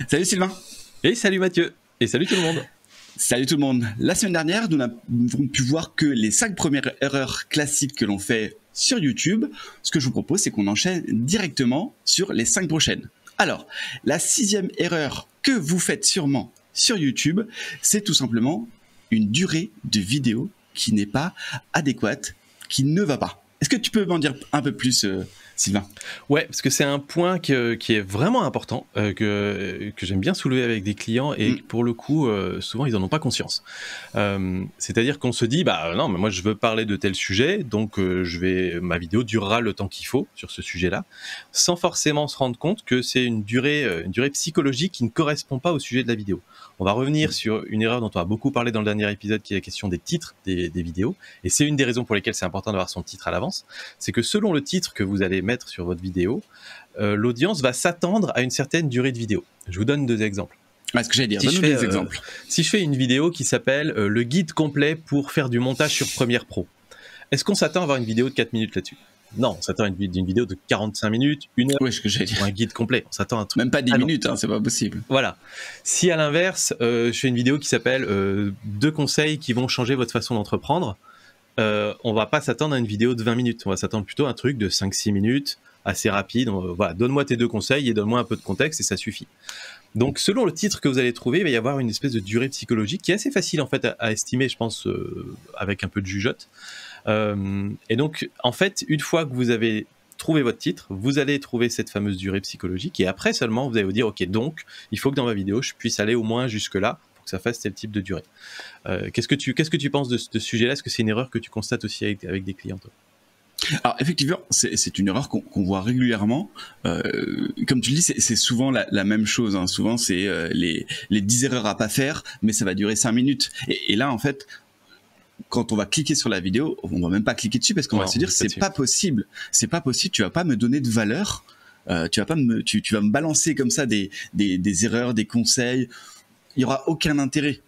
Salut Sylvain. Et salut Mathieu. Et salut tout le monde. Salut tout le monde. La semaine dernière, nous avons pu voir que les 5 premières erreurs classiques que l'on fait sur YouTube. Ce que je vous propose, c'est qu'on enchaîne directement sur les 5 prochaines. Alors, la 6e erreur que vous faites sûrement sur YouTube, c'est tout simplement une durée de vidéo qui n'est pas adéquate, qui ne va pas. Est-ce que tu peux m'en dire un peu plus, Sylvain? Ouais, parce que c'est un point qui est vraiment important, que j'aime bien soulever avec des clients et pour le coup, souvent ils n'en ont pas conscience. C'est-à-dire qu'on se dit, bah non, mais moi je veux parler de tel sujet, donc ma vidéo durera le temps qu'il faut sur ce sujet-là, sans forcément se rendre compte que c'est une durée psychologique qui ne correspond pas au sujet de la vidéo. On va revenir sur une erreur dont on a beaucoup parlé dans le dernier épisode, qui est la question des titres des vidéos, et c'est une des raisons pour lesquelles c'est important d'avoir son titre à l'avance, c'est que selon le titre que vous allez mettre sur votre vidéo, l'audience va s'attendre à une certaine durée de vidéo. Je vous donne 2 exemples. Ce que j'allais dire, donne-nous des exemples. Si je fais une vidéo qui s'appelle le guide complet pour faire du montage sur Premiere Pro, est-ce qu'on s'attend à avoir une vidéo de 4 minutes là-dessus? Non, on s'attend à une vidéo de 45 minutes, 1 heure, ce que j'allais dire. Un guide complet. On s'attend à un truc. Même pas 10 minutes, hein, c'est pas possible. Voilà. Si à l'inverse, je fais une vidéo qui s'appelle 2 conseils qui vont changer votre façon d'entreprendre, on va pas s'attendre à une vidéo de 20 minutes. On va s'attendre plutôt à un truc de 5-6 minutes, assez rapide. Voilà, donne-moi tes 2 conseils et donne-moi un peu de contexte et ça suffit. Donc, selon le titre que vous allez trouver, il va y avoir une espèce de durée psychologique qui est assez facile en fait à estimer, je pense, avec un peu de jugeote. Et donc, en fait, une fois que vous avez trouvé votre titre, vous allez trouver cette fameuse durée psychologique et après seulement, vous allez vous dire, ok, donc, il faut que dans ma vidéo, je puisse aller au moins jusque-là pour que ça fasse tel type de durée. Qu'est-ce que tu penses de ce sujet-là? Est-ce que c'est une erreur que tu constates aussi avec des clients, toi? Alors effectivement, c'est une erreur qu'on voit régulièrement. Comme tu le dis, c'est souvent la même chose. Hein. Souvent, c'est les 10 erreurs à pas faire, mais ça va durer 5 minutes. Et là, en fait, quand on va cliquer sur la vidéo, on va même pas cliquer dessus parce qu'on va se dire c'est pas possible. C'est pas possible. Tu vas pas me donner de valeur. Tu vas me balancer comme ça des erreurs, des conseils. Il y aura aucun intérêt.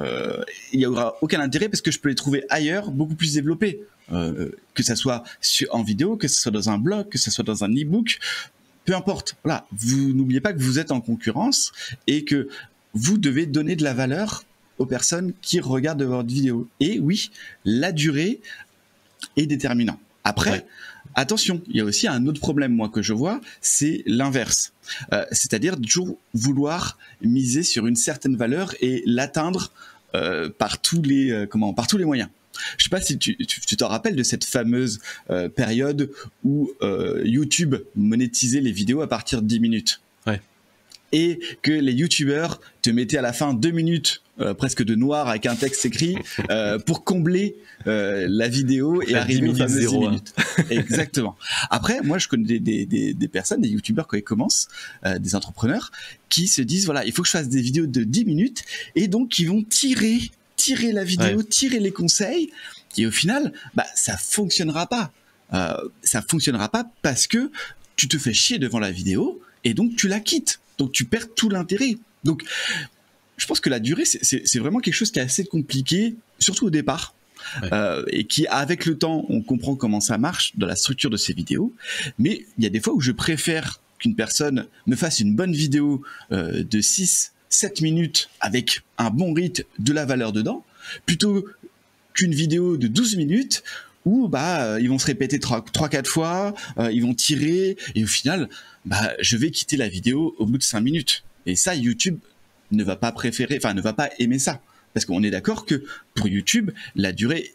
Il y aura aucun intérêt parce que je peux les trouver ailleurs, beaucoup plus développés. Que ça soit en vidéo, que ce soit dans un blog, que ce soit dans un e-book, peu importe. Voilà, vous n'oubliez pas que vous êtes en concurrence et que vous devez donner de la valeur aux personnes qui regardent votre vidéo. Et oui, la durée est déterminante. Après, attention, il y a aussi un autre problème, moi, que je vois, c'est l'inverse. C'est-à-dire toujours vouloir miser sur une certaine valeur et l'atteindre par tous les moyens. Je sais pas si tu t'en rappelles de cette fameuse période où YouTube monétisait les vidéos à partir de 10 minutes. Ouais. Et que les youtubeurs te mettaient à la fin 2 minutes presque de noir avec un texte écrit pour combler la vidéo et arriver aux fameuses 10 minutes. Exactement. Après, moi, je connais des personnes, des youtubeurs quand ils commencent, des entrepreneurs, qui se disent, voilà, il faut que je fasse des vidéos de 10 minutes et donc qui vont tirer la vidéo, tirer les conseils, et au final, ça fonctionnera pas. Ça fonctionnera pas parce que tu te fais chier devant la vidéo et donc tu la quittes. Donc tu perds tout l'intérêt. Donc je pense que la durée, c'est vraiment quelque chose qui est assez compliqué, surtout au départ. Et qui, avec le temps, on comprend comment ça marche dans la structure de ces vidéos. Mais il y a des fois où je préfère qu'une personne me fasse une bonne vidéo de 6-7 minutes avec un bon rythme, de la valeur dedans, plutôt qu'une vidéo de 12 minutes où ils vont se répéter 3-4 fois, ils vont tirer, et au final, je vais quitter la vidéo au bout de 5 minutes. Et ça, YouTube ne va pas aimer ça. Parce qu'on est d'accord que pour YouTube, la durée,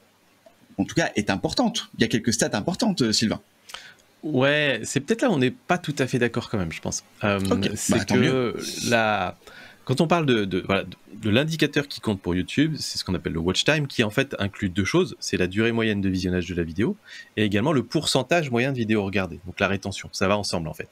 en tout cas, est importante. Il y a quelques stats importantes, Sylvain. Ouais, c'est peut-être là où on n'est pas tout à fait d'accord quand même, je pense. C'est que quand on parle de l'indicateur qui compte pour YouTube, c'est ce qu'on appelle le watch time, qui en fait inclut 2 choses. C'est la durée moyenne de visionnage de la vidéo et également le pourcentage moyen de vidéos regardées. Donc la rétention, ça va ensemble en fait.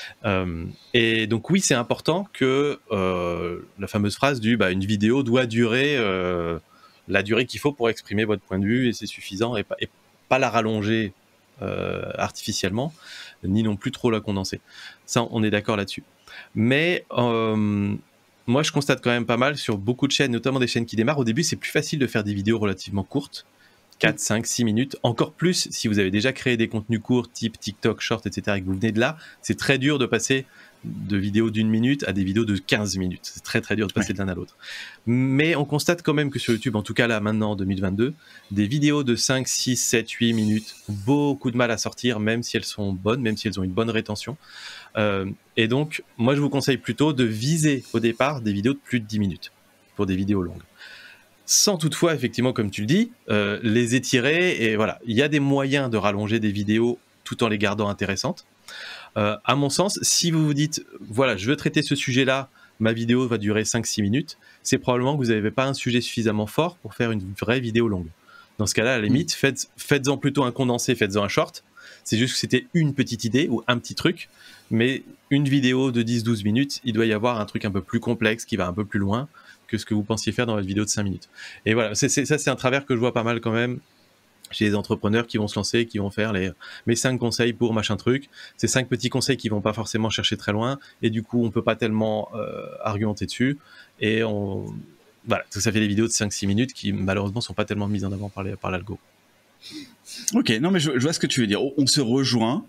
Et donc oui, c'est important que la fameuse phrase une vidéo doit durer la durée qu'il faut pour exprimer votre point de vue et c'est suffisant et pas la rallonger artificiellement, ni non plus trop la condenser. Ça, on est d'accord là-dessus. Mais moi, je constate quand même pas mal sur beaucoup de chaînes, notamment des chaînes qui démarrent. Au début, c'est plus facile de faire des vidéos relativement courtes, 4, 5, 6 minutes. Encore plus si vous avez déjà créé des contenus courts, type TikTok, Short, etc., et que vous venez de là. C'est très dur de passer de vidéos d'1 minute à des vidéos de 15 minutes. C'est très très dur de passer de l'un à l'autre. Mais on constate quand même que sur YouTube, en tout cas là maintenant en 2022, des vidéos de 5, 6, 7, 8 minutes ont beaucoup de mal à sortir, même si elles sont bonnes, même si elles ont une bonne rétention. Et donc, moi je vous conseille plutôt de viser au départ des vidéos de plus de 10 minutes pour des vidéos longues. Sans toutefois, effectivement, comme tu le dis, les étirer. Et voilà, il y a des moyens de rallonger des vidéos tout en les gardant intéressantes. À mon sens, si vous vous dites, voilà, je veux traiter ce sujet-là, ma vidéo va durer 5-6 minutes, c'est probablement que vous n'avez pas un sujet suffisamment fort pour faire une vraie vidéo longue. Dans ce cas-là, à la limite, faites-en plutôt un condensé, faites-en un short. C'est juste que c'était une petite idée ou un petit truc, mais une vidéo de 10-12 minutes, il doit y avoir un truc un peu plus complexe qui va un peu plus loin que ce que vous pensiez faire dans votre vidéo de 5 minutes. Et voilà, ça c'est un travers que je vois pas mal quand même chez les entrepreneurs qui vont se lancer, qui vont faire mes 5 conseils pour machin truc. Ces 5 petits conseils qui vont pas forcément chercher très loin, et du coup on peut pas tellement argumenter dessus, et voilà, ça fait des vidéos de 5-6 minutes qui malheureusement sont pas tellement mises en avant par l'algo. Ok, non mais je vois ce que tu veux dire. On se rejoint,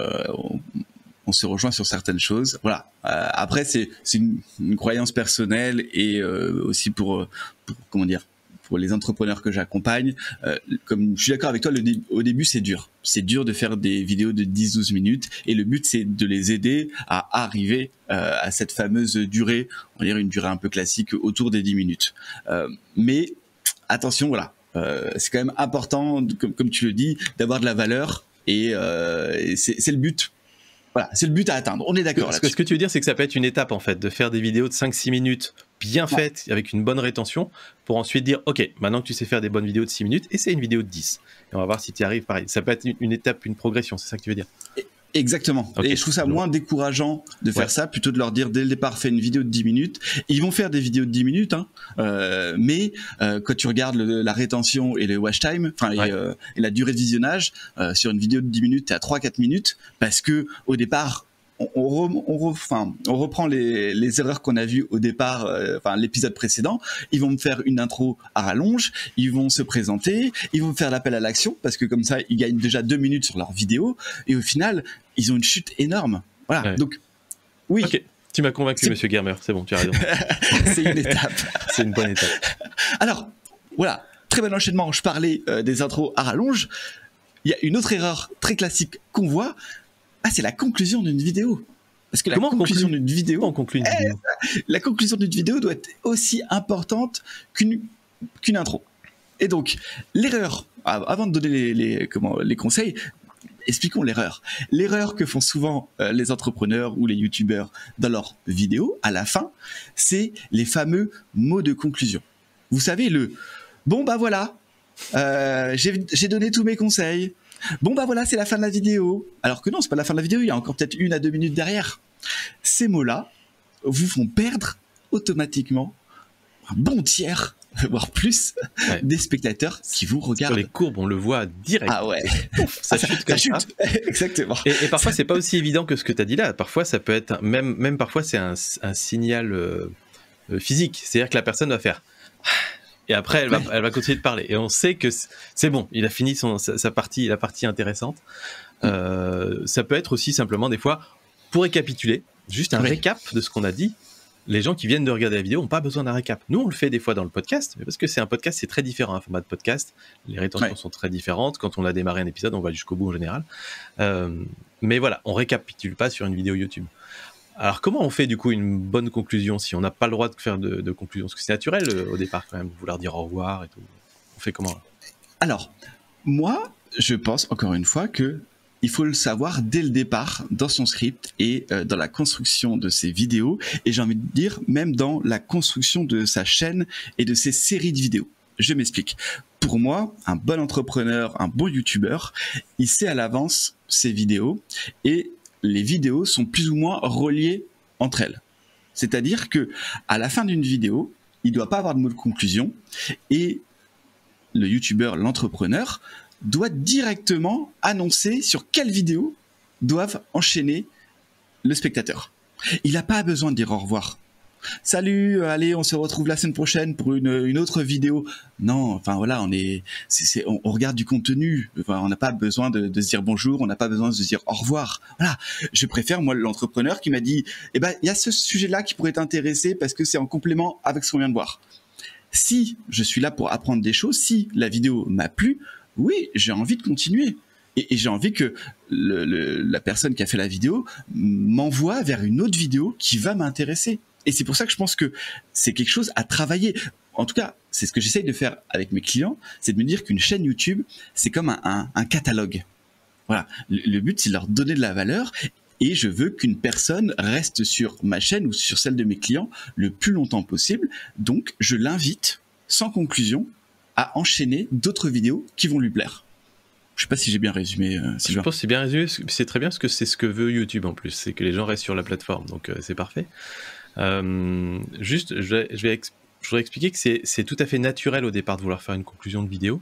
on se rejoint sur certaines choses. Voilà. Après, c'est une croyance personnelle, et aussi pour comment dire, pour les entrepreneurs que j'accompagne. Comme je suis d'accord avec toi, au début c'est dur. C'est dur de faire des vidéos de 10-12 minutes, et le but c'est de les aider à arriver à cette fameuse durée, on va dire une durée un peu classique autour des 10 minutes. Mais attention, voilà. C'est quand même important, comme tu le dis, d'avoir de la valeur, et c'est le but. Voilà, c'est le but à atteindre, on est d'accord là-dessus. Ce que tu veux dire, c'est que ça peut être une étape en fait, de faire des vidéos de 5-6 minutes bien faites, avec une bonne rétention, pour ensuite dire, ok, maintenant que tu sais faire des bonnes vidéos de 6 minutes, essaie une vidéo de 10. Et on va voir si tu y arrives pareil. Ça peut être une étape, une progression, c'est ça que tu veux dire? Exactement. Okay. Et je trouve ça moins décourageant de faire ça, plutôt de leur dire dès le départ, fais une vidéo de 10 minutes. Ils vont faire des vidéos de 10 minutes, hein, mais quand tu regardes la rétention et le watch time, et la durée de visionnage, sur une vidéo de 10 minutes, t'es à 3-4 minutes, parce que au départ, on reprend les erreurs qu'on a vues au départ, l'épisode précédent. Ils vont me faire une intro à rallonge, ils vont se présenter, ils vont me faire l'appel à l'action, parce que comme ça, ils gagnent déjà 2 minutes sur leur vidéo, et au final, ils ont une chute énorme. Voilà. Ouais. Donc, oui. Ok. Tu m'as convaincu, Monsieur Germer. C'est bon, tu as raison. C'est une étape. C'est une bonne étape. Alors, voilà. Très bon enchaînement. Je parlais des intros à rallonge. Il y a une autre erreur très classique qu'on voit. C'est la conclusion d'une vidéo. Parce que la conclusion d'une vidéo, la conclusion d'une vidéo doit être aussi importante qu'une intro. Et donc, l'erreur, avant de donner les conseils, expliquons l'erreur. L'erreur que font souvent les entrepreneurs ou les youtubeurs dans leurs vidéos, à la fin, c'est les fameux mots de conclusion. Vous savez, bon bah voilà, j'ai donné tous mes conseils. Bon bah voilà, c'est la fin de la vidéo. Alors que non, c'est pas la fin de la vidéo, il y a encore peut-être 1 à 2 minutes derrière. Ces mots-là vous font perdre automatiquement un bon tiers, voire plus, des spectateurs qui vous regardent. Sur les courbes, on le voit direct. Ah ouais. Ça chute comme ça. Exactement. Et parfois, c'est pas aussi évident que ce que tu as dit là. Parfois, ça peut être, même parfois, c'est un signal physique. C'est-à-dire que la personne va faire... Et après, elle va continuer de parler. Et on sait que c'est bon, il a fini sa partie, la partie intéressante. Ça peut être aussi simplement des fois, pour récapituler, juste un récap de ce qu'on a dit. Les gens qui viennent de regarder la vidéo n'ont pas besoin d'un récap. Nous, on le fait des fois dans le podcast, mais parce que c'est un podcast, c'est très différent, un format de podcast. Les rétentions sont très différentes. Quand on a démarré un épisode, on va jusqu'au bout en général. Mais voilà, on récapitule pas sur une vidéo YouTube. Alors, comment on fait du coup une bonne conclusion si on n'a pas le droit de faire de conclusion? Parce que c'est naturel au départ quand même, de vouloir dire au revoir et tout. On fait comment là? Alors, moi, je pense encore une fois que il faut le savoir dès le départ dans son script et dans la construction de ses vidéos, et j'ai envie de dire même dans la construction de sa chaîne et de ses séries de vidéos. Je m'explique. Pour moi, un bon entrepreneur, un bon youtubeur, il sait à l'avance ses vidéos, et les vidéos sont plus ou moins reliées entre elles. C'est-à-dire que à la fin d'une vidéo, il ne doit pas avoir de mot de conclusion, et le youtubeur, l'entrepreneur, doit directement annoncer sur quelle vidéo doivent enchaîner le spectateur. Il n'a pas besoin de dire au revoir. salut, allez, on se retrouve la semaine prochaine pour une autre vidéo. Non, enfin voilà, on regarde du contenu. Enfin, on n'a pas besoin de se dire bonjour, on n'a pas besoin de se dire au revoir. Voilà, je préfère moi l'entrepreneur qui m'a dit, eh ben il y a ce sujet-là qui pourrait t'intéresser parce que c'est en complément avec ce qu'on vient de voir. Si je suis là pour apprendre des choses, si la vidéo m'a plu, oui, j'ai envie de continuer. Et j'ai envie que la personne qui a fait la vidéo m'envoie vers une autre vidéo qui va m'intéresser. Et c'est pour ça que je pense que c'est quelque chose à travailler. En tout cas, c'est ce que j'essaye de faire avec mes clients, c'est de me dire qu'une chaîne YouTube, c'est comme un catalogue. Voilà. Le but, c'est de leur donner de la valeur. Et je veux qu'une personne reste sur ma chaîne ou sur celle de mes clients le plus longtemps possible. Donc, je l'invite, sans conclusion, à enchaîner d'autres vidéos qui vont lui plaire. Je sais pas si j'ai bien résumé. Je pense que c'est bien résumé. C'est très bien parce que c'est ce que veut YouTube en plus. C'est que les gens restent sur la plateforme. Donc, c'est parfait. Juste, je voudrais expliquer que c'est tout à fait naturel au départ de vouloir faire une conclusion de vidéo.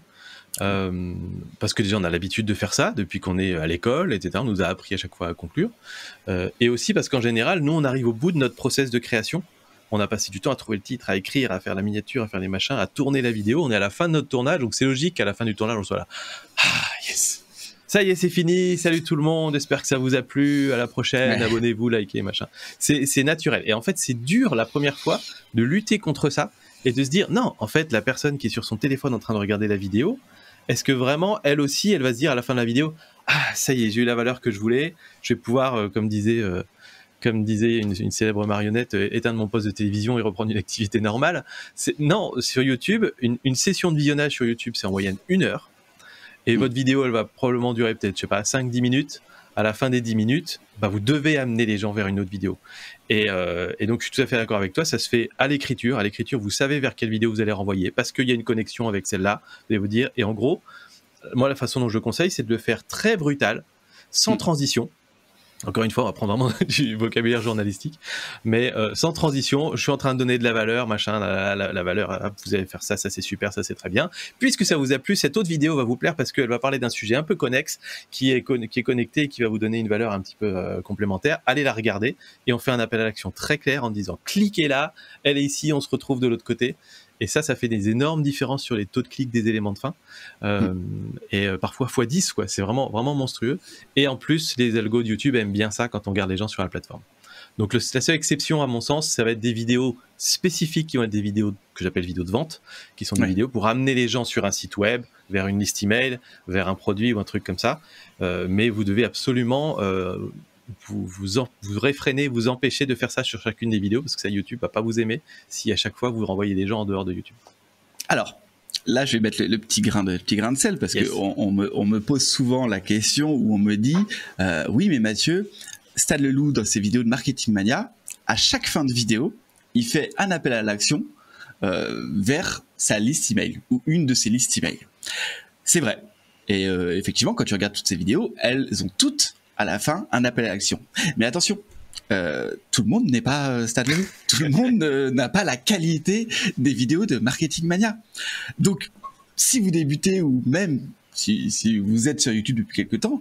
Parce que déjà on a l'habitude de faire ça depuis qu'on est à l'école, etc. On nous a appris à chaque fois à conclure. Et aussi parce qu'en général, nous on arrive au bout de notre process de création. On a passé du temps à trouver le titre, à écrire, à faire la miniature, à faire les machins, à tourner la vidéo. On est à la fin de notre tournage, donc c'est logique qu'à la fin du tournage on soit là. Ah yes, ça y est, c'est fini. Salut tout le monde. J'espère que ça vous a plu. À la prochaine. Ouais. Abonnez-vous, likez, machin. C'est naturel. Et en fait, c'est dur la première fois de lutter contre ça et de se dire non. En fait, la personne qui est sur son téléphone en train de regarder la vidéo, est-ce que vraiment, elle aussi, elle va se dire à la fin de la vidéo, ah, ça y est, j'ai eu la valeur que je voulais, je vais pouvoir, comme disait une célèbre marionnette, éteindre mon poste de télévision et reprendre une activité normale. Non, sur YouTube, une session de visionnage sur YouTube, c'est en moyenne 1 heure, et votre vidéo, elle va probablement durer peut-être, je sais pas, 5-10 minutes. À la fin des 10 minutes, bah, vous devez amener les gens vers une autre vidéo. Et donc, je suis tout à fait d'accord avec toi, ça se fait à l'écriture. À l'écriture, vous savez vers quelle vidéo vous allez renvoyer, parce qu'il y a une connexion avec celle-là, vous allez vous dire. Et en gros, moi, la façon dont je conseille, c'est de le faire très brutal, sans transition. Encore une fois, on va prendre vraiment du vocabulaire journalistique, mais sans transition, je suis en train de donner de la valeur, machin, la valeur, vous allez faire ça, ça c'est super, ça c'est très bien. Puisque ça vous a plu, cette autre vidéo va vous plaire parce qu'elle va parler d'un sujet un peu connexe, qui est connecté et qui va vous donner une valeur un petit peu complémentaire. Allez la regarder et on fait un appel à l'action très clair en disant cliquez là, elle est ici, on se retrouve de l'autre côté. Et ça fait des énormes différences sur les taux de clic des éléments de fin. Et parfois x10, quoi. C'est vraiment, vraiment monstrueux. Et en plus, les algos de YouTube aiment bien ça quand on garde les gens sur la plateforme. Donc la seule exception, à mon sens, ça va être des vidéos spécifiques qui vont être des vidéos que j'appelle vidéos de vente, qui sont des vidéos pour amener les gens sur un site web, vers une liste email, vers un produit ou un truc comme ça. Mais vous devez absolument... vous réfrénez, vous empêchez de faire ça sur chacune des vidéos parce que ça, YouTube va pas vous aimer si à chaque fois vous renvoyez des gens en dehors de YouTube. Alors là, je vais mettre le petit grain de sel parce que on me pose souvent la question où on me dit oui mais Mathieu, Stade Leloup dans ses vidéos de Marketing Mania, à chaque fin de vidéo, il fait un appel à l'action vers sa liste email ou une de ses listes email. C'est vrai. Et effectivement, quand tu regardes toutes ces vidéos, elles ont toutes à la fin un appel à l'action. Mais attention, tout le monde n'est pas Stade Leloup. Tout le monde n'a pas la qualité des vidéos de Marketing Mania. Donc, si vous débutez ou même si vous êtes sur YouTube depuis quelque temps,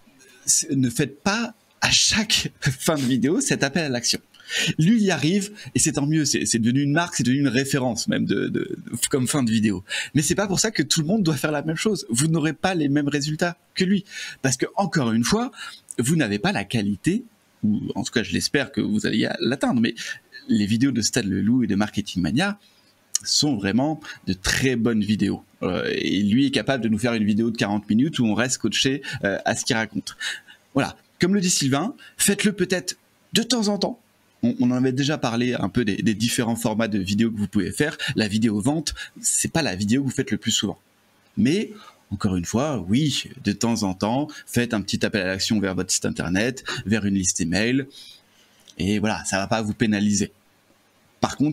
ne faites pas à chaque fin de vidéo cet appel à l'action. Lui, il y arrive et c'est tant mieux. C'est devenu une marque, c'est devenu une référence même comme fin de vidéo. Mais c'est pas pour ça que tout le monde doit faire la même chose. Vous n'aurez pas les mêmes résultats que lui, parce que encore une fois, vous n'avez pas la qualité, ou en tout cas, je l'espère que vous allez l'atteindre. Mais les vidéos de Stade Leloup et de Marketing Mania sont vraiment de très bonnes vidéos. Et lui est capable de nous faire une vidéo de 40 minutes où on reste coaché à ce qu'il raconte. Voilà. Comme le dit Sylvain, faites-le peut-être de temps en temps. On en avait déjà parlé un peu des différents formats de vidéos que vous pouvez faire. La vidéo vente, c'est pas la vidéo que vous faites le plus souvent. Mais, encore une fois, oui, de temps en temps, faites un petit appel à l'action vers votre site internet, vers une liste email. Et voilà, ça va pas vous pénaliser. Par contre,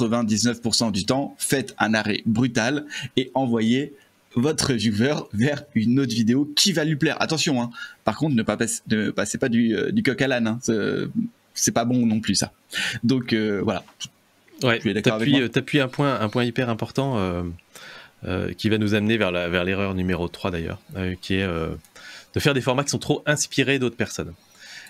99% du temps, faites un arrêt brutal et envoyez votre viewer vers une autre vidéo qui va lui plaire. Attention, hein. Par contre, ne passez pas du coq à l'âne, hein. C'est pas bon non plus ça. Donc voilà. Ouais, t'appuies un point hyper important qui va nous amener vers l'erreur numéro 3 d'ailleurs, qui est de faire des formats qui sont trop inspirés d'autres personnes.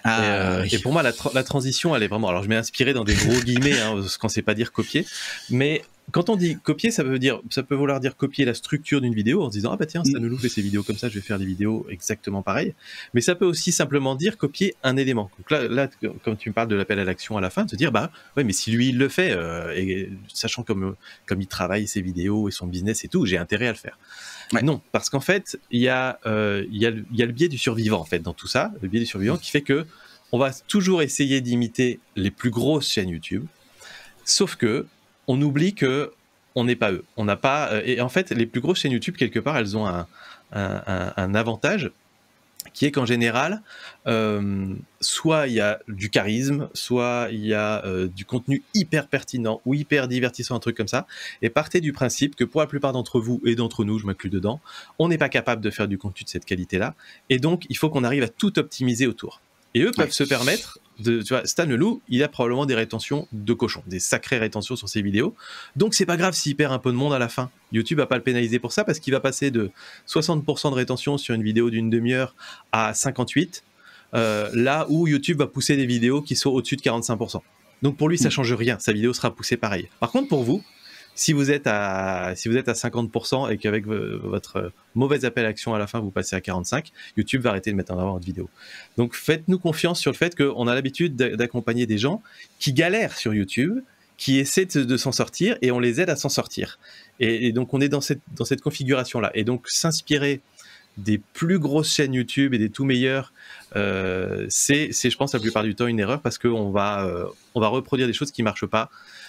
Et pour moi, la transition, elle est vraiment... Alors, je m'ai inspiré dans des gros guillemets, hein, parce qu'on ne sait pas dire copier. Mais quand on dit copier, ça peut vouloir dire copier la structure d'une vidéo en se disant « Ah bah tiens, Stanoulou fait ses vidéos comme ça, je vais faire des vidéos exactement pareilles. » Mais ça peut aussi simplement dire copier un élément. Donc là, comme tu me parles de l'appel à l'action à la fin, de se dire « Bah ouais, mais si lui, il le fait, et sachant comme il travaille ses vidéos et son business et tout, j'ai intérêt à le faire. » Ouais. Non, parce qu'en fait, il y a le biais du survivant en fait dans tout ça, le biais du survivant qui fait que on va toujours essayer d'imiter les plus grosses chaînes YouTube, sauf que on oublie que on n'est pas eux. On n'a pas et en fait, les plus grosses chaînes YouTube quelque part, elles ont un avantage qui est qu'en général, soit il y a du charisme, soit il y a du contenu hyper pertinent ou hyper divertissant, un truc comme ça, et partez du principe que pour la plupart d'entre vous et d'entre nous, je m'inclus dedans, on n'est pas capable de faire du contenu de cette qualité-là, et donc il faut qu'on arrive à tout optimiser autour. Et eux peuvent se permettre tu vois, Stanoulou, il a probablement des rétentions de cochon, des sacrées rétentions sur ses vidéos. Donc c'est pas grave s'il perd un peu de monde à la fin. YouTube va pas le pénaliser pour ça parce qu'il va passer de 60% de rétention sur une vidéo d'une demi-heure à 58%, là où YouTube va pousser des vidéos qui sont au-dessus de 45%. Donc pour lui, ça change rien. Sa vidéo sera poussée pareil. Par contre, pour vous, si vous êtes à 50% et qu'avec votre mauvais appel à l'action à la fin, vous passez à 45%, YouTube va arrêter de mettre en avant votre vidéo. Donc faites-nous confiance sur le fait qu'on a l'habitude d'accompagner des gens qui galèrent sur YouTube, qui essaient de s'en sortir et on les aide à s'en sortir. Et donc on est dans cette configuration-là. Et donc s'inspirer des plus grosses chaînes YouTube et des tout meilleurs, c'est je pense la plupart du temps une erreur parce qu'on va reproduire des choses qui ne marchent pas.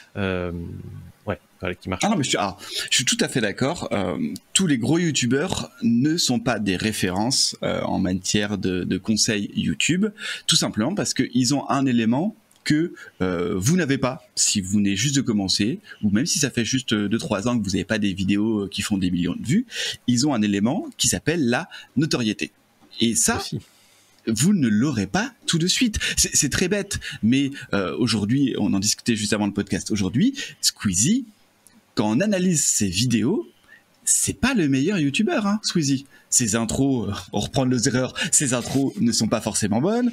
Qui marche. Ah non, mais je suis tout à fait d'accord. Tous les gros youtubeurs ne sont pas des références en matière de conseils YouTube, tout simplement parce qu'ils ont un élément que vous n'avez pas si vous venez juste de commencer, ou même si ça fait juste 2-3 ans que vous n'avez pas des vidéos qui font des millions de vues, ils ont un élément qui s'appelle la notoriété. Et ça... Aussi. Vous ne l'aurez pas tout de suite. C'est très bête, mais aujourd'hui, on en discutait juste avant le podcast, aujourd'hui, Squeezie, quand on analyse ses vidéos, c'est pas le meilleur youtubeur, hein, Squeezie. Ses intros, on reprend nos erreurs, ses intros ne sont pas forcément bonnes,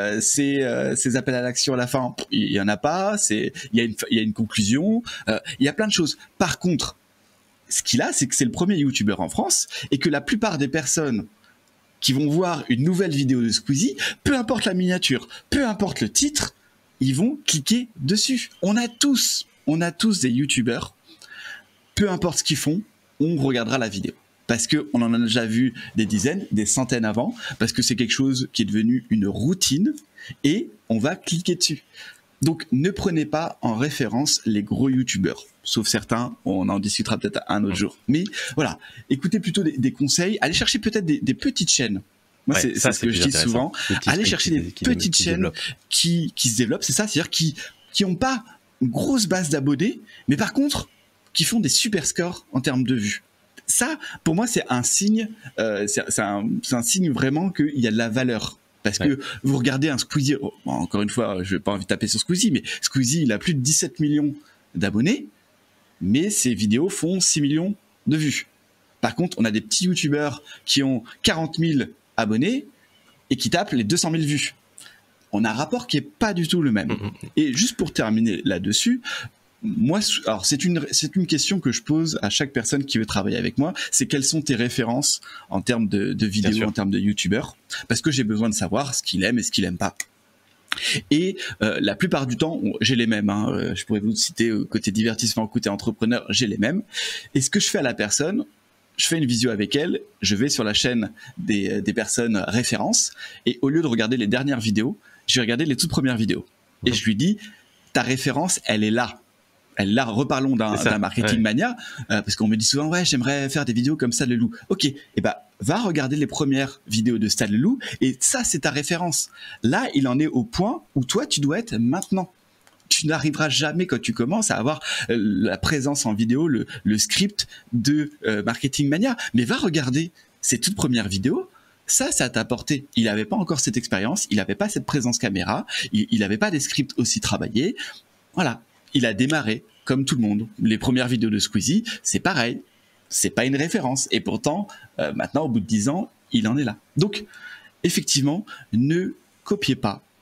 ses appels à l'action à la fin, il y en a pas, il y a une conclusion, il y a plein de choses. Par contre, ce qu'il a, c'est que c'est le premier youtubeur en France, et que la plupart des personnes qui vont voir une nouvelle vidéo de Squeezie, peu importe la miniature, peu importe le titre, ils vont cliquer dessus. On a tous des youtubeurs, peu importe ce qu'ils font, on regardera la vidéo. Parce qu'on en a déjà vu des dizaines, des centaines avant, parce que c'est quelque chose qui est devenu une routine, et on va cliquer dessus. Donc ne prenez pas en référence les gros youtubeurs, sauf certains, on en discutera peut-être un autre jour. Mais voilà, écoutez plutôt des conseils, allez chercher peut-être des petites chaînes. Moi, c'est ce que je dis souvent. Allez chercher des petites chaînes qui se développent, c'est ça, c'est-à-dire qui n'ont pas une grosse base d'abonnés, mais par contre, qui font des super scores en termes de vues. Ça, pour moi, c'est un signe, c'est un signe vraiment qu'il y a de la valeur. Parce que vous regardez un Squeezie, encore une fois, je n'ai pas envie de taper sur Squeezie, mais Squeezie, il a plus de 17 millions d'abonnés, mais ses vidéos font 6 millions de vues. Par contre, on a des petits youtubeurs qui ont 40 000 abonnés et qui tapent les 200 000 vues. On a un rapport qui n'est pas du tout le même. Et juste pour terminer là-dessus, moi, alors c'est une question que je pose à chaque personne qui veut travailler avec moi, c'est quelles sont tes références en termes de vidéos, en termes de youtubeurs, parce que j'ai besoin de savoir ce qu'il aime et ce qu'il aime pas. Et la plupart du temps, j'ai les mêmes, hein, je pourrais vous citer côté divertissement, côté entrepreneur, j'ai les mêmes. Et ce que je fais à la personne, je fais une visio avec elle, je vais sur la chaîne des personnes références, et au lieu de regarder les dernières vidéos, je vais regarder les toutes premières vidéos. Et je lui dis, ta référence, elle est là. Là, reparlons d'un marketing mania, parce qu'on me dit souvent, ouais, j'aimerais faire des vidéos comme Stan Leloup. Ok, et va regarder les premières vidéos de Stan Leloup, et ça, c'est ta référence. Là, il en est au point où toi, tu dois être maintenant. Tu n'arriveras jamais, quand tu commences, à avoir la présence en vidéo, le script de marketing mania. Mais va regarder ces toutes premières vidéos. Ça t'a apporté. Il n'avait pas encore cette expérience, il n'avait pas cette présence caméra, il n'avait pas des scripts aussi travaillés. Voilà. Il a démarré comme tout le monde. Les premières vidéos de Squeezie, c'est pareil. C'est pas une référence. Et pourtant, maintenant, au bout de 10 ans, il en est là. Donc, effectivement, ne copiez pas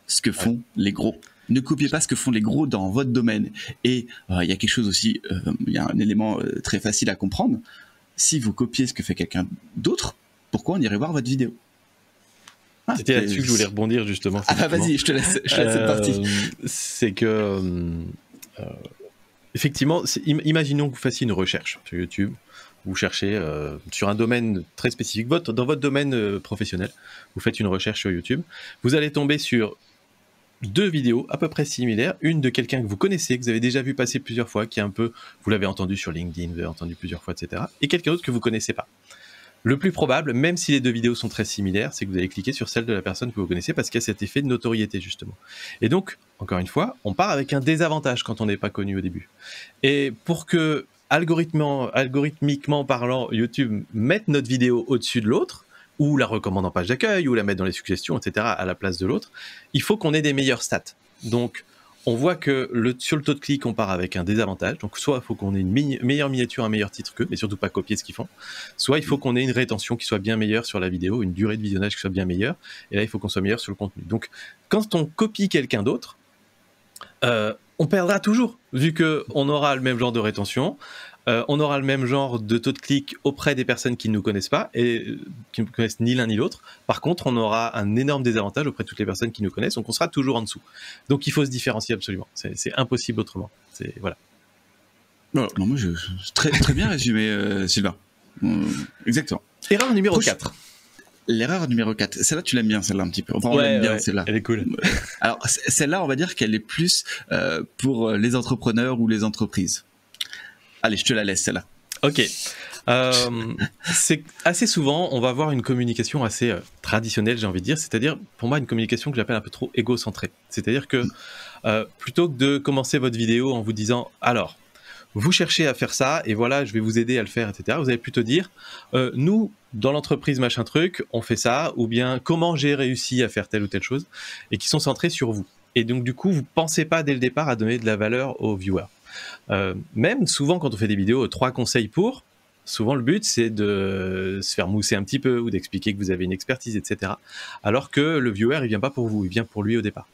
ce que font les gros. Ne copiez pas ce que font les gros dans votre domaine. Et il y a quelque chose aussi, il y a un élément très facile à comprendre. Si vous copiez ce que fait quelqu'un d'autre, pourquoi on irait voir votre vidéo? C'était là-dessus que je voulais rebondir justement. Vas-y, je te laisse cette partie. C'est que, effectivement, imaginons que vous fassiez une recherche sur YouTube. Vous cherchez sur un domaine très spécifique, dans votre domaine professionnel, vous faites une recherche sur YouTube. Vous allez tomber sur 2 vidéos à peu près similaires, une de quelqu'un que vous connaissez, que vous avez déjà vu passer plusieurs fois, qui est un peu, vous l'avez entendu sur LinkedIn, vous l'avez entendu plusieurs fois, etc. Et quelqu'un d'autre que vous connaissez pas. Le plus probable, même si les 2 vidéos sont très similaires, c'est que vous allez cliquer sur celle de la personne que vous connaissez parce qu'il y a cet effet de notoriété justement. Et donc, encore une fois, on part avec un désavantage quand on n'est pas connu au début. Et pour que, algorithmiquement parlant, YouTube mette notre vidéo au-dessus de l'autre, ou la recommande en page d'accueil, ou la mettre dans les suggestions, etc., à la place de l'autre, il faut qu'on ait des meilleures stats. Donc, on voit que sur le taux de clic, on part avec un désavantage. Donc, soit il faut qu'on ait une meilleure miniature, un meilleur titre qu'eux, mais surtout pas copier ce qu'ils font. Soit il faut qu'on ait une rétention qui soit bien meilleure sur la vidéo, une durée de visionnage qui soit bien meilleure. Et là, il faut qu'on soit meilleur sur le contenu. Donc, quand on copie quelqu'un d'autre, on perdra toujours, vu qu'on aura le même genre de rétention, on aura le même genre de taux de clic auprès des personnes qui ne nous connaissent pas et qui ne connaissent ni l'un ni l'autre. Par contre, on aura un énorme désavantage auprès de toutes les personnes qui nous connaissent, donc on sera toujours en dessous. Donc il faut se différencier absolument, c'est impossible autrement. Voilà. Non, moi, très, très bien résumé, Sylvain. Exactement. Erreur numéro 4. L'erreur numéro 4, celle-là tu l'aimes bien, celle-là un petit peu. Enfin, on l'aime bien, celle-là. Elle est cool. Alors celle-là, on va dire qu'elle est plus pour les entrepreneurs ou les entreprises. Allez, je te la laisse celle-là. Ok. C'est assez souvent, on va avoir une communication assez traditionnelle, j'ai envie de dire. C'est-à-dire, pour moi, une communication que j'appelle un peu trop égocentrée. C'est-à-dire que plutôt que de commencer votre vidéo en vous disant « Alors, vous cherchez à faire ça, et voilà, je vais vous aider à le faire, etc. » Vous allez plutôt dire « Nous, dans l'entreprise machin truc, on fait ça, ou bien comment j'ai réussi à faire telle ou telle chose, et qui sont centrés sur vous. » Et donc, du coup, vous ne pensez pas dès le départ à donner de la valeur aux viewers. Même souvent, quand on fait des vidéos 3 conseils pour, souvent le but, c'est de se faire mousser un petit peu, ou d'expliquer que vous avez une expertise, etc. Alors que le viewer, il vient pas pour vous, il vient pour lui au départ.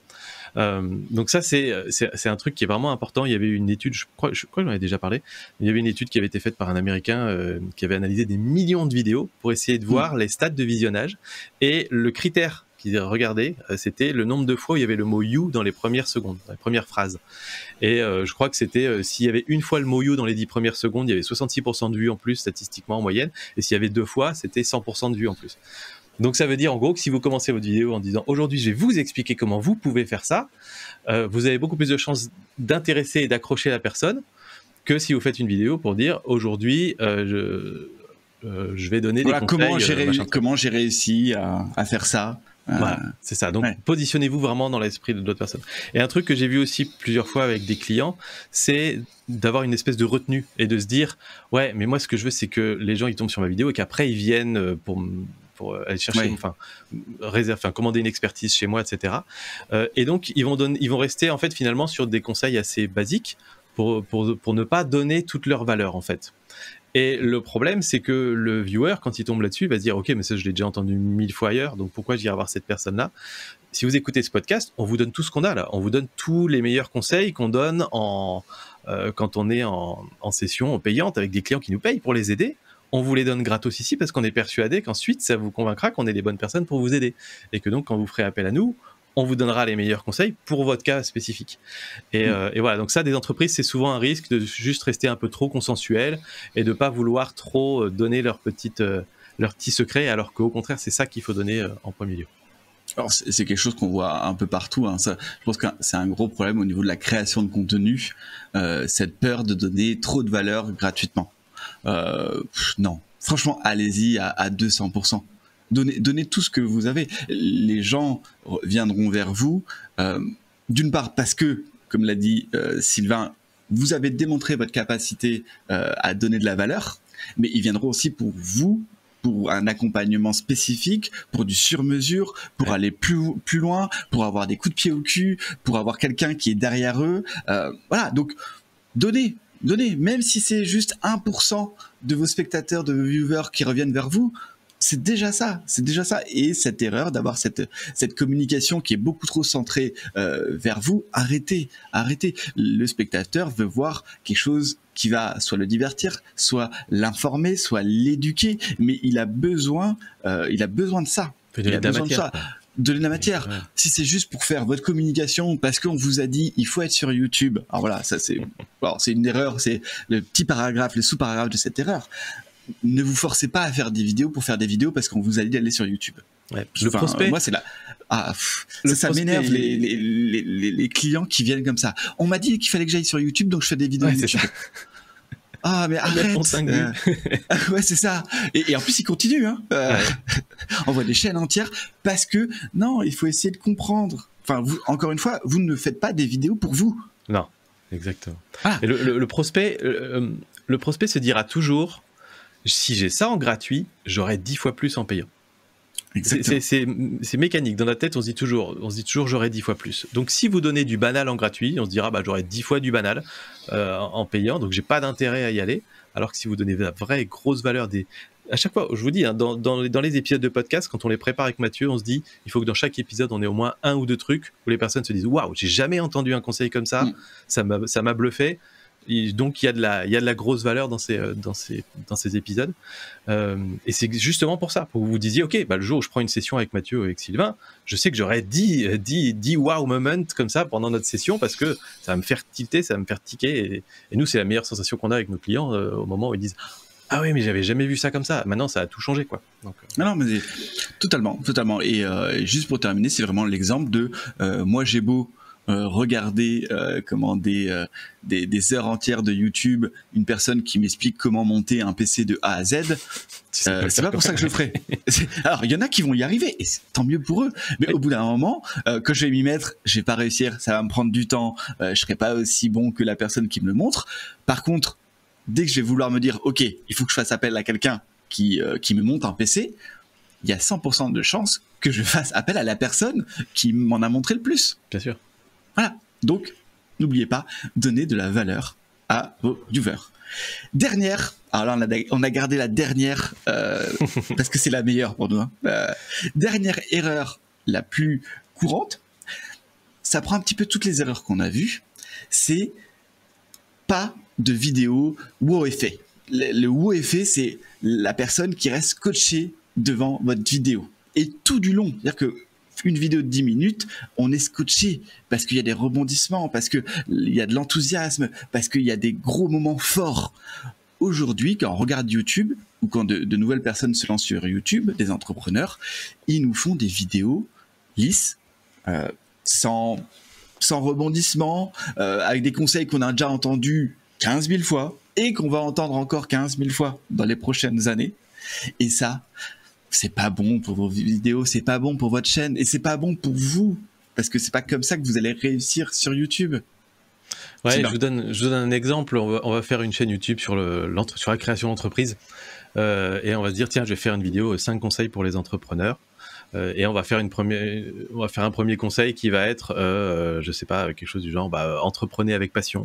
Donc ça, c'est un truc qui est vraiment important. Il y avait une étude, je crois que j'en ai déjà parlé, il y avait une étude qui avait été faite par un Américain qui avait analysé des millions de vidéos pour essayer de voir les stats de visionnage. Et le critère qu'ils regardaient, c'était le nombre de fois où il y avait le mot « you » dans les premières secondes, dans les premières phrases. Et je crois que c'était, s'il y avait une fois le mot « you » dans les 10 premières secondes, il y avait 66% de vues en plus, statistiquement en moyenne. Et s'il y avait 2 fois, c'était 100% de vues en plus. Donc ça veut dire en gros que si vous commencez votre vidéo en disant « Aujourd'hui, je vais vous expliquer comment vous pouvez faire ça », vous avez beaucoup plus de chances d'intéresser et d'accrocher la personne que si vous faites une vidéo pour dire « Aujourd'hui, je vais donner des conseils. » Comment j'ai réussi à faire ça. Voilà, c'est ça. Donc, positionnez-vous vraiment dans l'esprit de l'autre personne. Et un truc que j'ai vu aussi plusieurs fois avec des clients, c'est d'avoir une espèce de retenue et de se dire « Ouais, mais moi, ce que je veux, c'est que les gens, ils tombent sur ma vidéo et qu'après, ils viennent pour aller chercher, commander une expertise chez moi, etc. » Et donc, ils vont rester, en fait, finalement, sur des conseils assez basiques pour ne pas donner toute leur valeur, en fait. Et le problème, c'est que le viewer, quand il tombe là-dessus, il va se dire « Ok, mais ça, je l'ai déjà entendu 1000 fois ailleurs, donc pourquoi j'irai voir cette personne-là ?» Si vous écoutez ce podcast, on vous donne tout ce qu'on a là. On vous donne tous les meilleurs conseils qu'on donne quand on est en session payante avec des clients qui nous payent pour les aider. On vous les donne gratos ici parce qu'on est persuadé qu'ensuite, ça vous convaincra qu'on est les bonnes personnes pour vous aider. Et que donc, quand vous ferez appel à nous, on vous donnera les meilleurs conseils pour votre cas spécifique. Et voilà, donc ça, des entreprises, c'est souvent un risque de juste rester un peu trop consensuel et de ne pas vouloir trop donner leurs petits secrets, alors qu'au contraire, c'est ça qu'il faut donner en premier lieu. Alors, c'est quelque chose qu'on voit un peu partout. Hein. Ça, je pense que c'est un gros problème au niveau de la création de contenu, cette peur de donner trop de valeur gratuitement. Non, franchement, allez-y à 200%. Donnez tout ce que vous avez. Les gens viendront vers vous, d'une part parce que, comme l'a dit Sylvain, vous avez démontré votre capacité à donner de la valeur, mais ils viendront aussi pour vous, pour un accompagnement spécifique, pour du sur-mesure, pour aller plus loin, pour avoir des coups de pied au cul, pour avoir quelqu'un qui est derrière eux. Voilà, donc donnez, même si c'est juste 1% de vos spectateurs, de vos viewers qui reviennent vers vous, C'est déjà ça. Et cette erreur d'avoir cette communication qui est beaucoup trop centrée vers vous, arrêtez. Le spectateur veut voir quelque chose qui va soit le divertir, soit l'informer, soit l'éduquer, mais il a besoin de ça. De la matière. Ouais. Si c'est juste pour faire votre communication parce qu'on vous a dit il faut être sur YouTube, alors voilà, ça c'est une erreur, c'est le petit paragraphe, le sous-paragraphe de cette erreur. Ne vous forcez pas à faire des vidéos pour faire des vidéos parce qu'on vous a dit d'aller sur YouTube. Ouais. Le prospect, moi c'est là. Ça m'énerve les clients qui viennent comme ça. On m'a dit qu'il fallait que j'aille sur YouTube, donc je fais des vidéos YouTube. Ah mais arrête. Ouais, c'est ça. Et en plus il continue on voit des chaînes entières parce que non, il faut essayer de comprendre. Enfin, encore une fois, vous ne faites pas des vidéos pour vous. Non, exactement. Et le prospect se dira toujours, si j'ai ça en gratuit, j'aurai 10 fois plus en payant. C'est mécanique. Dans la tête, on se dit toujours j'aurai 10 fois plus. Donc si vous donnez du banal en gratuit, on se dira j'aurai 10 fois du banal en payant, donc j'ai pas d'intérêt à y aller. Alors que si vous donnez la vraie grosse valeur à chaque fois, je vous dis, dans les épisodes de podcast, quand on les prépare avec Mathieu, on se dit il faut que dans chaque épisode, on ait au moins un ou deux trucs où les personnes se disent waouh, j'ai jamais entendu un conseil comme ça, ça m'a bluffé. Et donc il y a de la grosse valeur dans ces épisodes, et c'est justement pour ça, pour que vous vous disiez ok, le jour où je prends une session avec Mathieu ou avec Sylvain, je sais que j'aurai 10 wow moments comme ça pendant notre session, parce que ça va me faire tilter, ça va me faire tiquer, et nous c'est la meilleure sensation qu'on a avec nos clients au moment où ils disent ah oui mais j'avais jamais vu ça comme ça, maintenant ça a tout changé quoi. Donc, non mais totalement, et juste pour terminer, c'est vraiment l'exemple de moi j'ai beau regarder des heures entières de YouTube, une personne qui m'explique comment monter un PC de A à Z, c'est pas pour ça que je le ferai. Alors il y en a qui vont y arriver et tant mieux pour eux, mais au bout d'un moment quand je vais m'y mettre, je vais pas réussir, ça va me prendre du temps, je serai pas aussi bon que la personne qui me le montre. Par contre, dès que je vais vouloir me dire ok, il faut que je fasse appel à quelqu'un qui me monte un PC, il y a 100% de chances que je fasse appel à la personne qui m'en a montré le plus. Bien sûr. Voilà, donc n'oubliez pas, donnez de la valeur à vos viewers. Dernière, alors là on a gardé la dernière parce que c'est la meilleure pour nous. Dernière erreur la plus courante, ça prend un petit peu toutes les erreurs qu'on a vues, c'est pas de vidéo wow effet. Le wow effet, c'est la personne qui reste scotchée devant votre vidéo. Et tout du long, c'est-à-dire que une vidéo de 10 minutes, on est scotché parce qu'il y a des rebondissements, parce qu'il y a de l'enthousiasme, parce qu'il y a des gros moments forts. Aujourd'hui, quand on regarde YouTube, ou quand de nouvelles personnes se lancent sur YouTube, des entrepreneurs, ils nous font des vidéos lisses, sans rebondissement, avec des conseils qu'on a déjà entendus 15 000 fois, et qu'on va entendre encore 15 000 fois dans les prochaines années. Et ça, c'est pas bon pour vos vidéos, c'est pas bon pour votre chaîne, et c'est pas bon pour vous, parce que c'est pas comme ça que vous allez réussir sur YouTube. Ouais, je vous donne un exemple. On va faire une chaîne YouTube sur la création d'entreprise, et on va se dire tiens, je vais faire une vidéo 5 conseils pour les entrepreneurs. Et on va faire un premier conseil qui va être, je sais pas, quelque chose du genre, entreprenez avec passion.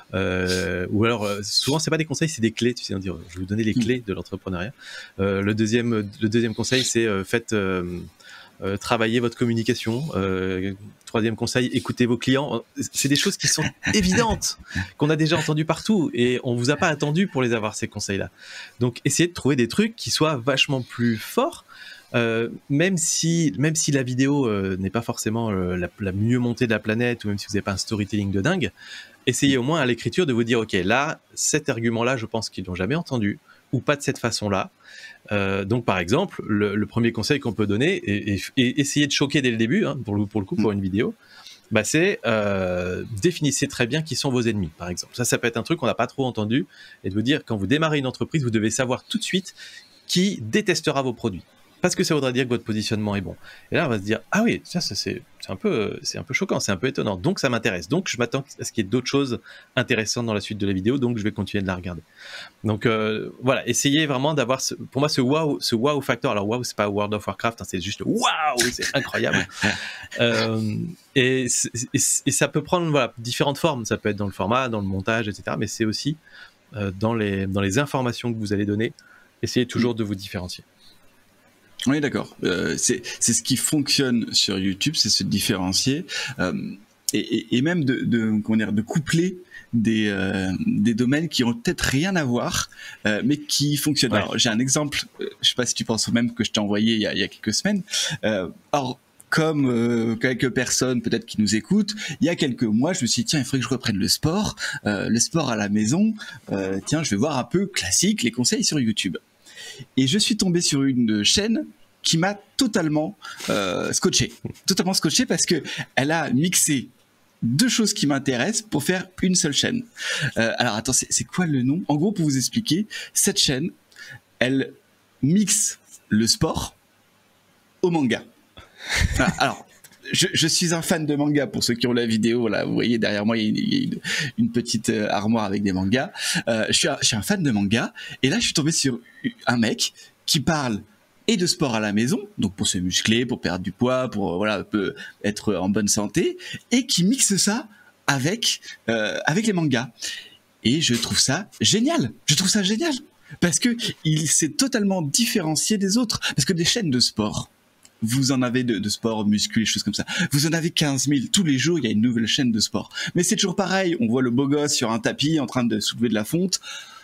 Ou alors, souvent c'est pas des conseils, c'est des clés. Tu sais, on dit, je vais vous donner les clés de l'entrepreneuriat. Le deuxième conseil, c'est faites travailler votre communication. Troisième conseil, écoutez vos clients. C'est des choses qui sont évidentes, qu'on a déjà entendues partout, et on vous a pas attendu pour les avoir, ces conseils-là. Donc, essayez de trouver des trucs qui soient vachement plus forts. Même si la vidéo n'est pas forcément la mieux montée de la planète, ou même si vous n'avez pas un storytelling de dingue, essayez au moins à l'écriture de vous dire ok, là, cet argument-là, je pense qu'ils l'ont jamais entendu, ou pas de cette façon-là. Donc par exemple, le premier conseil qu'on peut donner, et essayer de choquer dès le début, pour le coup, pour une vidéo, c'est définissez très bien qui sont vos ennemis, par exemple. Ça peut être un truc qu'on n'a pas trop entendu, et de vous dire, quand vous démarrez une entreprise, vous devez savoir tout de suite qui détestera vos produits. Parce que ça voudrait dire que votre positionnement est bon. Et là, on va se dire, ah oui, ça c'est un peu choquant, c'est un peu étonnant. Donc ça m'intéresse. Donc je m'attends à ce qu'il y ait d'autres choses intéressantes dans la suite de la vidéo. Donc je vais continuer de la regarder. Donc voilà, essayez vraiment d'avoir, pour moi, ce wow factor. Alors wow, c'est pas World of Warcraft, c'est juste wow, c'est incroyable. Et ça peut prendre différentes formes. Ça peut être dans le format, dans le montage, etc. Mais c'est aussi dans les informations que vous allez donner. Essayez toujours de vous différencier. On est d'accord. C'est ce qui fonctionne sur YouTube, c'est se différencier et même de coupler des domaines qui ont peut-être rien à voir, mais qui fonctionnent. Ouais. Alors, j'ai un exemple. Je sais pas si tu penses au même que je t'ai envoyé il y a quelques semaines. Or, comme quelques personnes peut-être qui nous écoutent, il y a quelques mois, je me suis dit tiens, il faudrait que je reprenne le sport à la maison. Tiens, je vais voir un peu classique les conseils sur YouTube. Et je suis tombé sur une chaîne qui m'a totalement scotché parce que elle a mixé deux choses qui m'intéressent pour faire une seule chaîne. Alors attends, c'est quoi le nom? En gros, pour vous expliquer, cette chaîne, elle mixe le sport au manga. Alors, je suis un fan de manga. Pour ceux qui ont la vidéo, là, vous voyez derrière moi, il y a une petite armoire avec des mangas. Je suis un fan de manga. Et là, je suis tombé sur un mec qui parle et de sport à la maison, donc pour se muscler, pour perdre du poids, pour voilà, être en bonne santé, et qui mixe ça avec les mangas. Et je trouve ça génial. Parce que il s'est totalement différencié des autres. Parce que des chaînes de sport, vous en avez de sport, muscu, des choses comme ça. Vous en avez 15 000. Tous les jours, il y a une nouvelle chaîne de sport. Mais c'est toujours pareil. On voit le beau gosse sur un tapis en train de soulever de la fonte.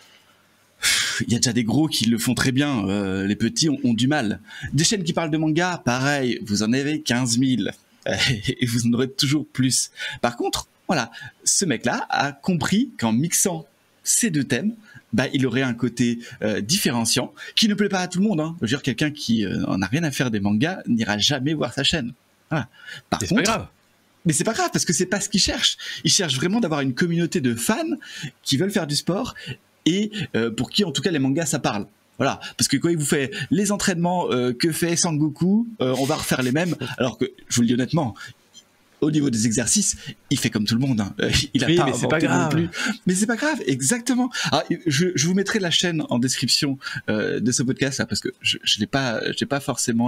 Il y a déjà des gros qui le font très bien. Les petits ont du mal. Des chaînes qui parlent de manga, pareil. Vous en avez 15 000. Et vous en aurez toujours plus. Par contre, voilà, ce mec-là a compris qu'en mixant ces deux thèmes, bah, il aurait un côté différenciant qui ne plaît pas à tout le monde. Hein. Je veux dire, quelqu'un qui en a rien à faire des mangas n'ira jamais voir sa chaîne. Voilà. Par contre, c'est pas grave. Mais c'est pas grave parce que c'est pas ce qu'il cherche. Il cherche vraiment d'avoir une communauté de fans qui veulent faire du sport et pour qui en tout cas les mangas ça parle. Voilà, parce que quand il vous fait les entraînements que fait Sangoku, on va refaire les mêmes. Alors que je vous le dis honnêtement, au niveau des exercices, il fait comme tout le monde. Hein. Il a pas inventé non plus. Mais c'est pas grave, exactement. Alors, je vous mettrai la chaîne en description de ce podcast là, parce que je n'ai pas forcément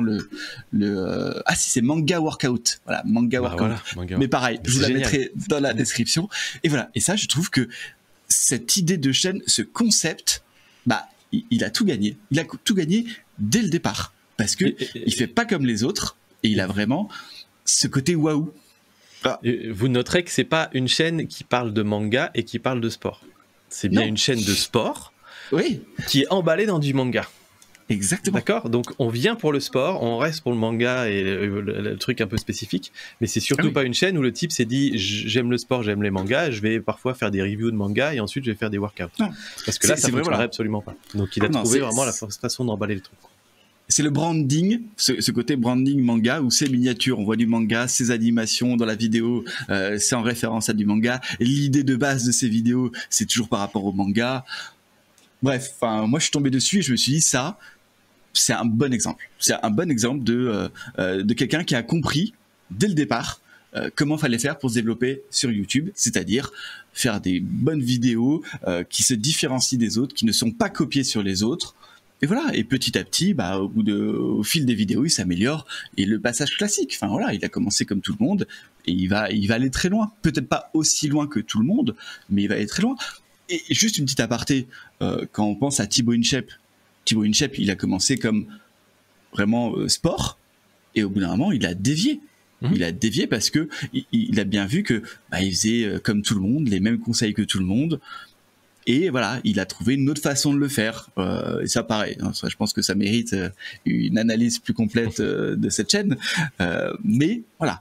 ah si, c'est Manga Workout. Voilà, Manga Workout. Voilà, manga. Mais pareil, je vous la mettrai dans la description. Et voilà. Et ça, je trouve que cette idée de chaîne, ce concept, bah, il a tout gagné. Il a tout gagné dès le départ, parce que il fait pas comme les autres et il a vraiment ce côté waouh. Ah. Vous noterez que c'est pas une chaîne qui parle de manga et qui parle de sport. C'est bien une chaîne de sport qui est emballée dans du manga. Exactement. D'accord. Donc on vient pour le sport, on reste pour le manga et le truc un peu spécifique, mais c'est surtout pas une chaîne où le type s'est dit j'aime le sport, j'aime les mangas, je vais parfois faire des reviews de mangas et ensuite je vais faire des workouts. Non. Parce que là ça ne fonctionnerait absolument pas. Donc il a trouvé vraiment la façon d'emballer le truc. C'est le branding, ce côté branding manga où c'est miniature, on voit du manga, ses animations dans la vidéo, c'est en référence à du manga. L'idée de base de ces vidéos, c'est toujours par rapport au manga. Bref, moi je suis tombé dessus et je me suis dit ça, c'est un bon exemple. C'est un bon exemple de quelqu'un qui a compris dès le départ comment fallait faire pour se développer sur YouTube, c'est-à-dire faire des bonnes vidéos qui se différencient des autres, qui ne sont pas copiées sur les autres. Et voilà, et petit à petit, bah, au fil des vidéos, il s'améliore. Et le passage classique, enfin voilà, il a commencé comme tout le monde, et il va aller très loin. Peut-être pas aussi loin que tout le monde, mais il va aller très loin. Et juste une petite aparté, quand on pense à Thibaut InShape, il a commencé comme vraiment sport, et au bout d'un moment, il a dévié. Il a dévié parce que il a bien vu que bah, il faisait comme tout le monde, les mêmes conseils que tout le monde. Et voilà, il a trouvé une autre façon de le faire. Et ça, pareil, hein, je pense que ça mérite une analyse plus complète de cette chaîne. Mais voilà,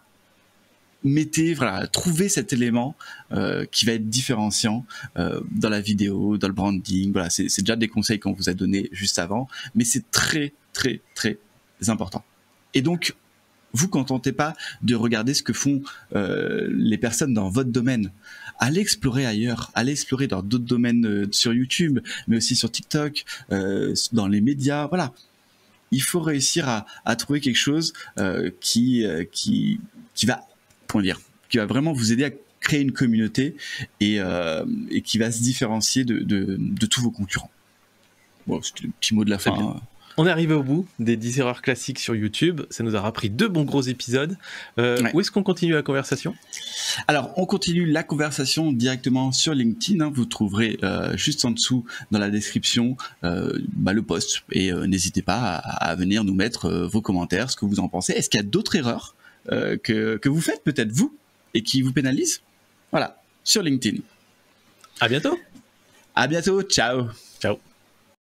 trouvez cet élément qui va être différenciant dans la vidéo, dans le branding. Voilà, c'est déjà des conseils qu'on vous a donnés juste avant, mais c'est très, très, très important. Et donc, vous contentez pas de regarder ce que font les personnes dans votre domaine. Allez explorer ailleurs, allez explorer dans d'autres domaines sur YouTube, mais aussi sur TikTok, dans les médias. Voilà, il faut réussir à trouver quelque chose qui va, comment dire, qui va vraiment vous aider à créer une communauté et qui va se différencier de tous vos concurrents. Bon, c'était le petit mot de la fin. On est arrivé au bout des 10 erreurs classiques sur YouTube. Ça nous a rappris 2 bons gros épisodes. Où est-ce qu'on continue la conversation ? Alors, on continue la conversation directement sur LinkedIn. Hein. Vous trouverez juste en dessous dans la description le post. Et n'hésitez pas à venir nous mettre vos commentaires, ce que vous en pensez. Est-ce qu'il y a d'autres erreurs que vous faites peut-être vous et qui vous pénalisent ? Voilà, sur LinkedIn. À bientôt. À bientôt. Ciao. Ciao.